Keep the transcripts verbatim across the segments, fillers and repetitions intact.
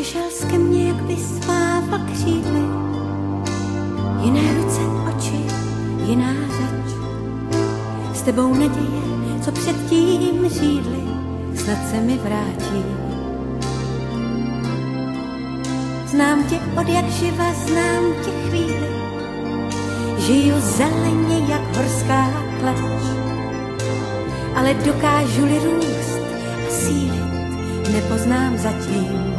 Přišel jsi ke mně, jak by svával křídly, jiné ruce, oči, jiná řeč. S tebou naděje, co předtím řídly, snad se mi vrátí. Znám tě od jak živa, znám tě chvíli, žiju zeleně jak horská kleč, ale dokážu-li růst a sílit, nepoznám zatím.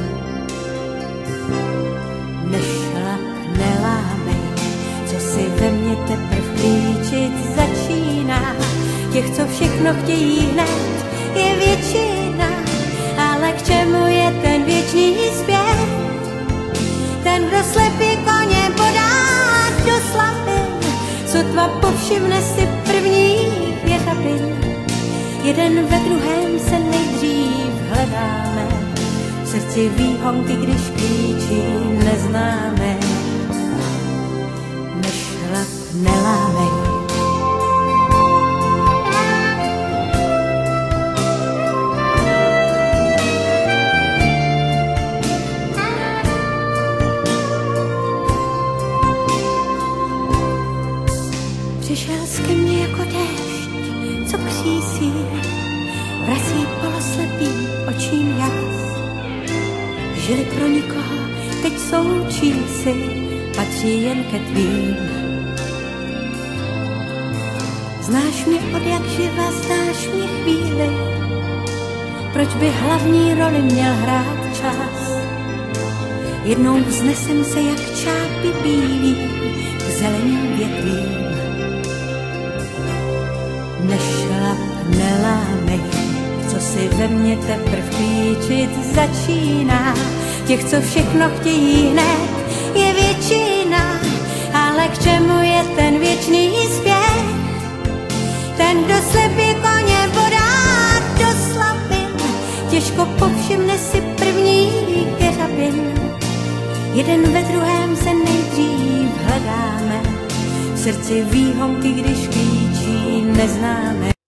Nešlap, nelámej, co si ve mně teprv klíčit začíná. Těch, co všechno chtějí hned, je většina, ale k čemu je ten věčný zpěv? Ten, kdo slepý koně podá do slabin, sotva povšimne si prvních větapin. Jeden ve druhém se nejdřív hledáme, v srdci výhonky, když klíčí neznáme. Nešlap, nelámej. Přišel jsi ke mně jako déšť, co křísí, vrací poloslepý očím jas. Žili pro nikoho, teď jsou čísi, patří jen ke tvým. Znáš mě od jak živa, znáš mě chvíli, proč by hlavní roli měl hrát čas? Jednou vznesem se jak čápy bílý k zeleným větvím. Nešlap, nelámej, co si ve mně teprv klíčit začíná. Těch, co všechno chtějí hned, je většina, ale k čemu je ten věčný zpěv? Ten, kdo slepý koně podá do slabin, těžko povšimne si prvních jeřabin. Jeden ve druhém se nejdřív hledáme, v srdci výhonky, když klíčí neznáme.